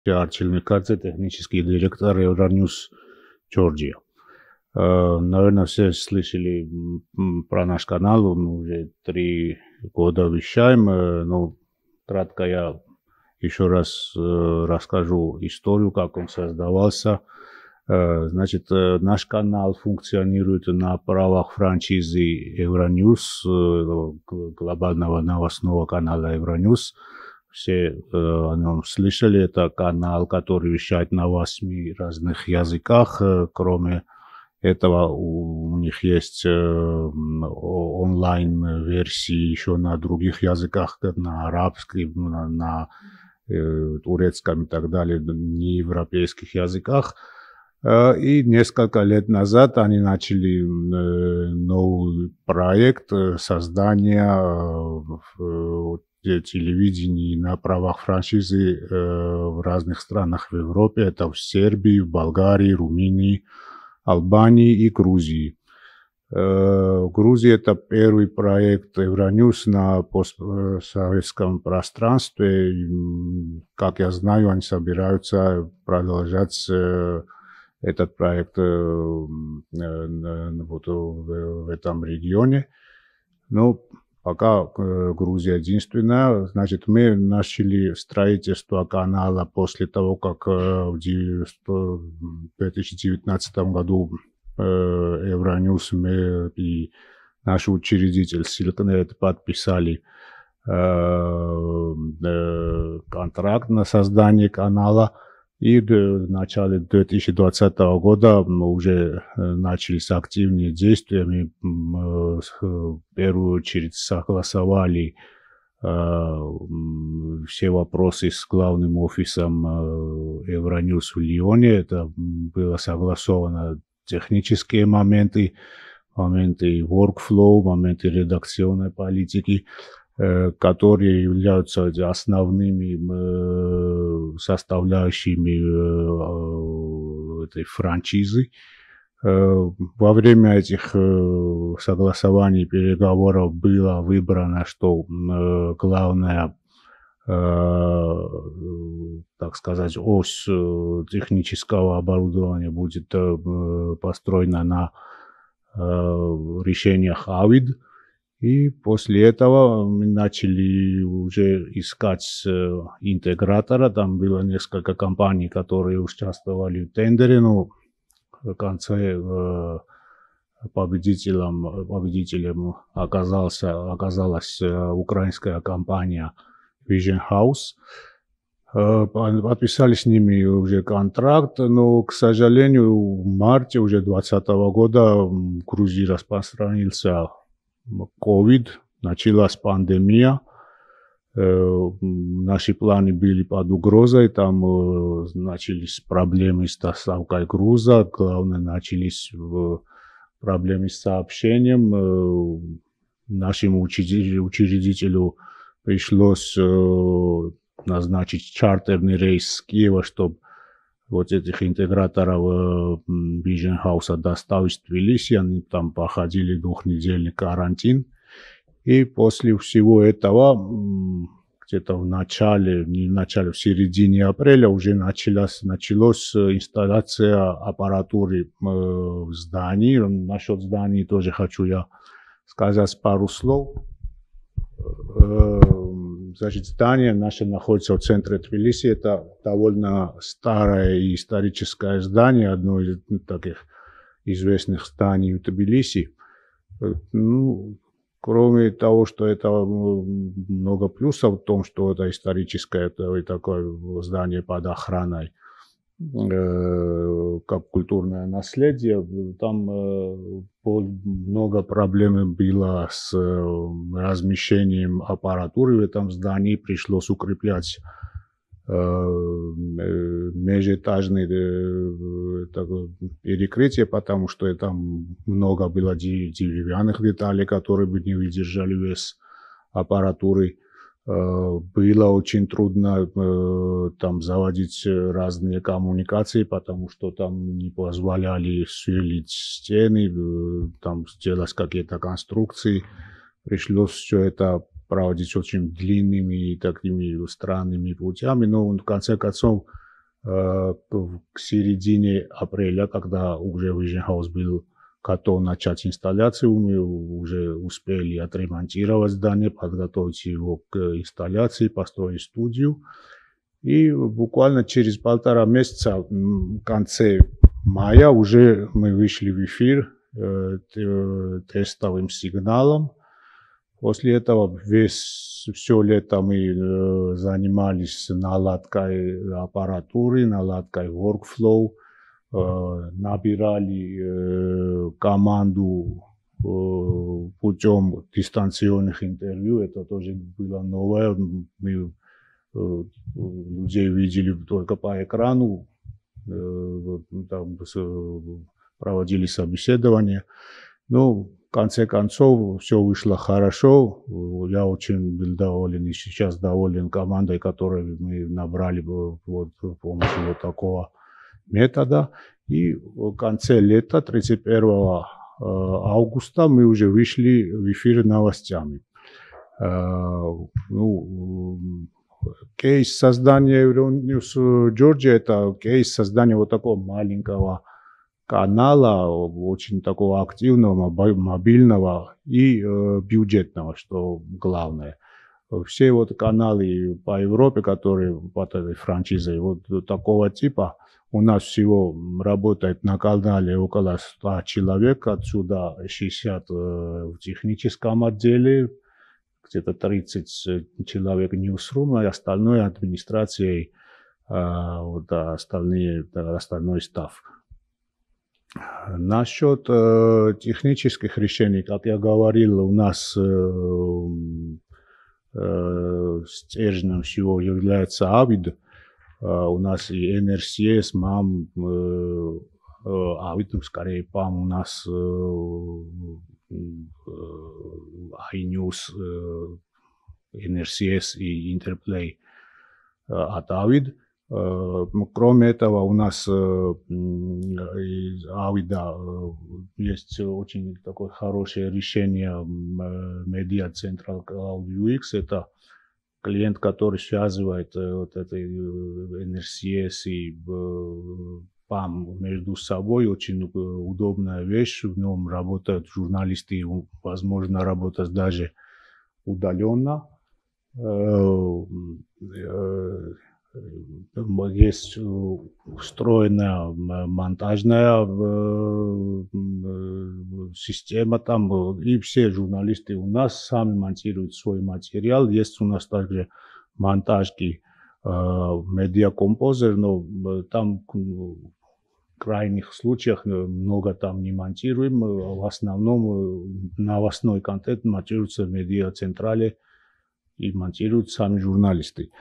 Арчил Микадзе, технический директор Euronews Georgia. Наверное, все слышали про наш канал, мы уже 3 года вещаем. Ну, кратко я еще раз расскажу историю, как он создавался. Значит, наш канал функционирует на правах франшизы Euronews, глобального новостного канала Euronews. Все о нем слышали. Это канал, который вещает на 8 разных языках. Кроме этого, у них есть онлайн-версии еще на других языках, на арабском, на турецком и так далее, неевропейских языках. И несколько лет назад они начали новый проект создания телевидения на правах франшизы в разных странах в Европе. Это в Сербии, в Болгарии, Румынии, Албании и Грузии. Грузия – это первый проект Euronews на постсоветском пространстве. Как я знаю, они собираются продолжать этот проект вот в этом регионе. Но пока Грузия единственная. Значит, мы начали строительство канала после того, как в 2019 году Euronews, мы и наш учредитель Silknet подписали контракт на создание канала. И в начале 2020 года мы уже начались активные действия. Мы в первую очередь согласовали все вопросы с главным офисом Euronews в Лионе. Это было согласовано технические моменты workflow, моменты редакционной политики, которые являются основными составляющими этой франшизы. Во время этих согласований, переговоров было выбрано, что главная, так сказать, ось технического оборудования будет построена на решениях AVID. И после этого мы начали уже искать интегратора. Там было несколько компаний, которые участвовали в тендере, но в конце победителем оказалась украинская компания Vision House. Подписали с ними уже контракт, но, к сожалению, в марте уже 2020 года в Грузии распространился COVID, началась пандемия. Наши планы были под угрозой, там начались проблемы с доставкой груза, главное, начались проблемы с сообщением. Нашему учредителю пришлось назначить чартерный рейс с Киева, чтобы вот этих интеграторов Vision House доставить в Тбилиси. Они там проходили 2-недельный карантин. И после всего этого, где-то в середине апреля уже началась инсталляция аппаратуры в здании. Насчет зданий тоже хочу я сказать пару слов. Значит, здание наше находится в центре Тбилиси. Это довольно старое и историческое здание, одно из таких известных зданий в Тбилиси. Ну, кроме того, что это много плюсов в том, что это историческое, это такое здание под охраной, как культурное наследие, там много проблем было с размещением аппаратуры в этом здании. Пришлось укреплять межэтажные перекрытия, потому что там много было деревянных деталей, которые бы не выдержали вес аппаратуры. Было очень трудно там заводить разные коммуникации, потому что там не позволяли сверлить стены, там сделать какие-то конструкции. Пришлось все это проводить очень длинными и такими странными путями, но в конце концов к середине апреля, когда уже Vision House был готов начать инсталляцию, мы уже успели отремонтировать здание, подготовить его к инсталляции, построить студию. И буквально через 1,5 месяца, в конце мая, уже мы вышли в эфир тестовым сигналом. После этого все лето мы занимались наладкой аппаратуры, наладкой workflow, набирали команду путем дистанционных интервью. Это тоже было новое. Мы людей видели только по экрану, там проводили собеседование. Но в конце концов все вышло хорошо. Я очень был доволен и сейчас доволен командой, которую мы набрали вот с помощью вот такого метода. И в конце лета, 31 августа, мы уже вышли в эфир новостями. Кейс создания Euronews Georgia — это кейс создания вот такого маленького канала, очень такого активного, мобильного и бюджетного, что главное. Все вот каналы по Европе, которые под этой франшизой вот такого типа, у нас всего работает на канале около 100 человек, отсюда 60 в техническом отделе, где-то 30 человек ньюсрум, и остальное администрацией, вот остальной став. Насчет технических решений, как я говорил, у нас стержнем всего является AVID. У нас и NRCS, MAM, AVID, скорее PAM у нас, iNews, NRCS и Interplay от AVID. Кроме этого, у нас из AVID есть очень такое хорошее решение Media Central Cloud UX. Это клиент, который связывает вот это NRCS и PAM между собой. Очень удобная вещь. В нем работают журналисты, возможно работать даже удаленно. Есть устроенная монтажная система там, и все журналисты у нас сами монтируют свой материал. Есть у нас также монтажки Media Composer, но там в крайних случаях много там не монтируем. В основном новостной контент монтируется в Media Central и монтируют сами журналисты.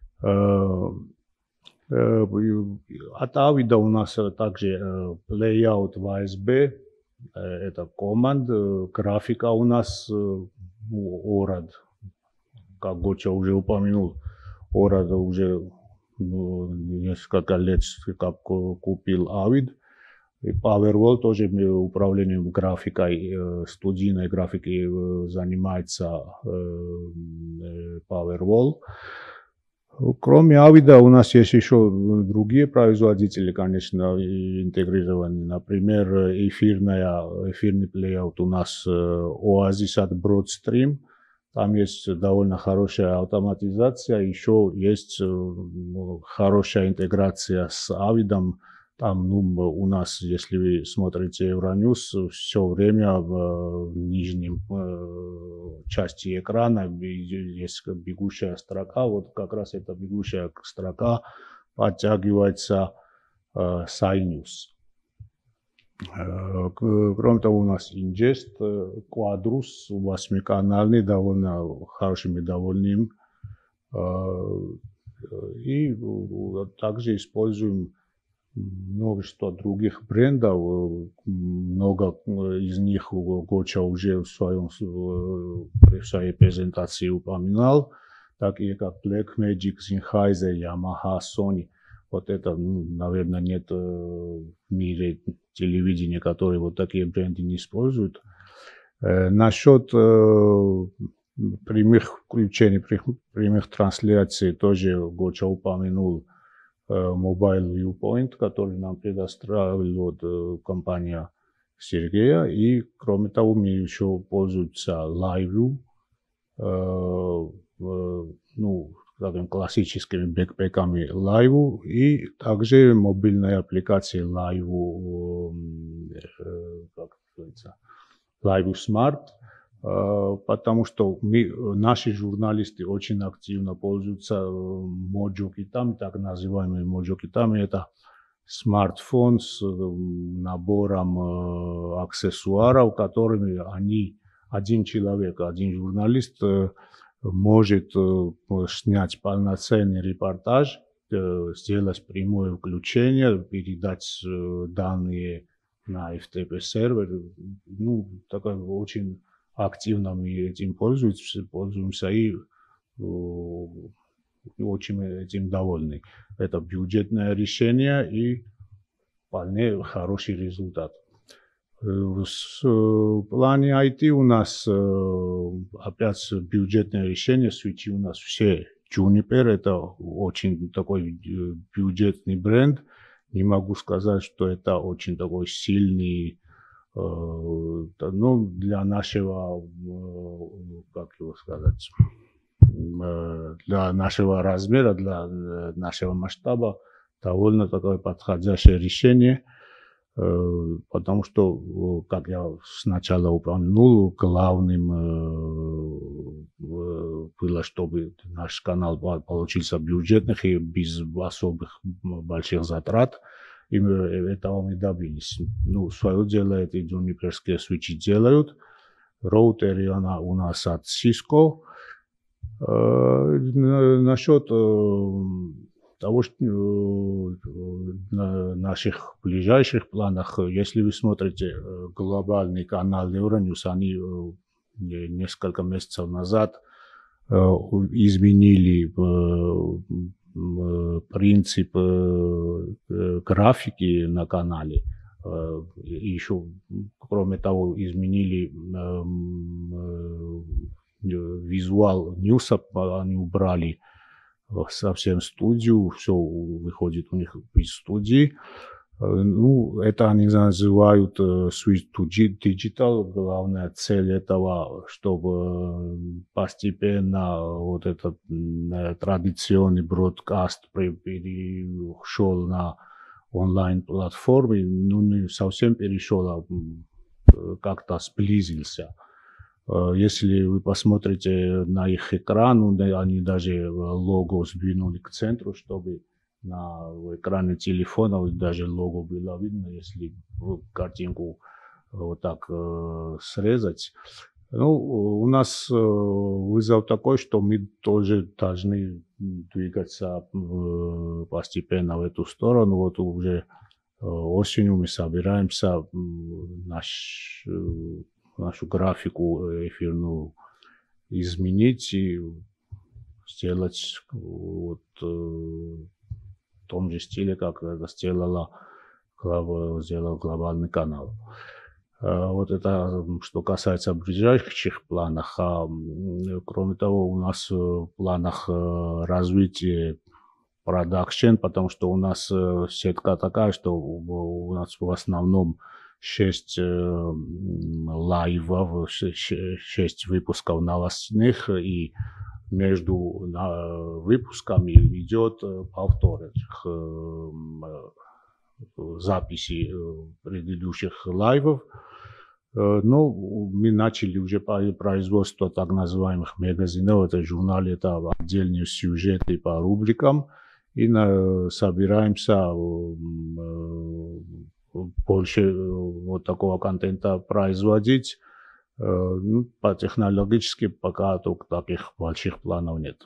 От AVID у нас также Layout VSB, это команда, графика у нас ORAD, как Гоча уже упомянул, ORAD уже несколько лет как купил AVID. И Powerwall тоже управлением графикой, студийной графикой занимается Powerwall. Кроме AVID у нас есть еще другие производители, конечно, интегрированные. Например, эфирный плеяут у нас Oasis от Broadstream. Там есть довольно хорошая автоматизация. Еще есть хорошая интеграция с AVID. Там у нас, если вы смотрите Euronews, все время в нижнем части экрана есть бегущая строка. Вот как раз эта бегущая строка подтягивается с iNews. Кроме того, у нас Ingest, Quadrus, 8-канальный, довольно хорошими, довольным. И также используем множество других брендов, много из них Гоча уже в своей презентации упоминал, такие как Blackmagic, Sennheiser, Yamaha, Sony. Вот это, наверное, нет в мире телевидения, которые вот такие бренды не используют. Насчет прямых включений, прямых трансляций тоже Гоча упомянул Mobile Viewpoint, который нам предоставила компания Сергея. И, кроме того, мы еще пользуемся LiveView, ну, скажем, классическими бэкпэками LiveView и также мобильной аппликацией LiveView, как называется, LiveView Smart, потому что наши журналисты очень активно пользуются моджо-китами, так называемыми моджо-китами. Это смартфон с набором аксессуаров, которыми один человек, один журналист может снять полноценный репортаж, сделать прямое включение, передать данные на FTP сервер. Ну, такой очень активно мы этим пользуемся и очень этим довольны. Это бюджетное решение и вполне хороший результат. В плане IT у нас опять бюджетное решение, свечи у нас все Juniper, это очень такой бюджетный бренд. Не могу сказать, что это очень такой сильный, ну, для нашего, как его сказать, для нашего размера, для нашего масштаба довольно такое подходящее решение, потому что, как я сначала упомянул, главным было, чтобы наш канал получился бюджетных и без особых больших затрат. И этого мы добились. Ну, свое дело эти джуниперские свечи делают. Роутеры у нас от Cisco. Насчет того, что наших ближайших планах, если вы смотрите глобальный канал Euronews, они несколько месяцев назад изменили принцип графики на канале. Еще, кроме того, изменили визуал ньюса, они убрали совсем студию, все выходит у них из студии. Ну, это они называют Switch to Digital. Главная цель этого, чтобы постепенно вот этот традиционный бродкаст перешел на онлайн-платформы. Ну, не совсем перешел, а как-то сблизился. Если вы посмотрите на их экран, они даже лого сдвинули к центру, чтобы на экране телефона даже лого было видно, если картинку вот так срезать. Ну, у нас вызов такой, что мы тоже должны двигаться постепенно в эту сторону. Вот уже осенью мы собираемся нашу графику эфирную изменить и сделать вот в том же стиле, как это сделал глобальный канал. Вот это что касается ближайших планов. Кроме того, у нас в планах развитие продакшн, потому что у нас сетка такая, что у нас в основном 6 лайвов, 6 выпусков новостных, и между выпусками идет повтор записи предыдущих лайвов. Ну, мы начали уже производство так называемых магазинов, это журнал, это отдельные сюжеты по рубрикам, и собираемся больше вот такого контента производить. Ну, по технологически пока только таких больших планов нет.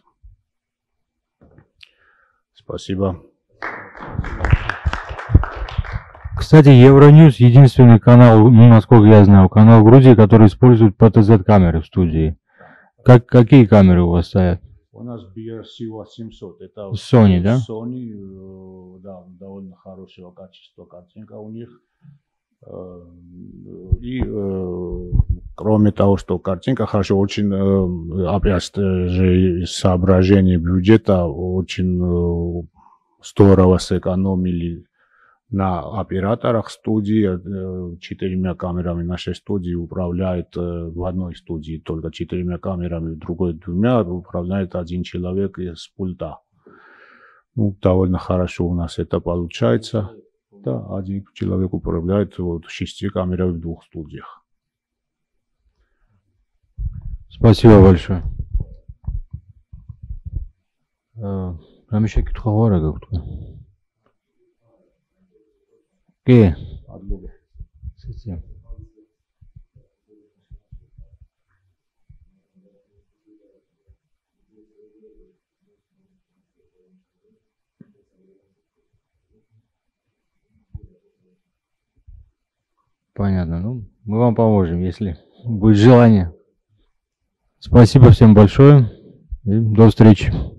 Спасибо. Кстати, Euronews единственный канал, ну, насколько я знаю, канал в Грузии, который использует PTZ-камеры в студии. Какие камеры у вас стоят? У нас BRC-800, это Sony, да? Sony, да, довольно хорошего качества картинка у них. И кроме того, что картинка хорошо, очень, опять же, соображение бюджета очень здорово сэкономили на операторах студии. 4 камерами нашей студии управляет в одной студии только 4 камерами, в другой 2 управляет один человек с пульта. Ну, довольно хорошо у нас это получается. Да, один человек управляет 6 камерами в 2 студиях. Спасибо большое. Рамиша китхавара как-то. Совсем. Понятно. Ну, мы вам поможем, если будет желание. Спасибо всем большое и до встречи.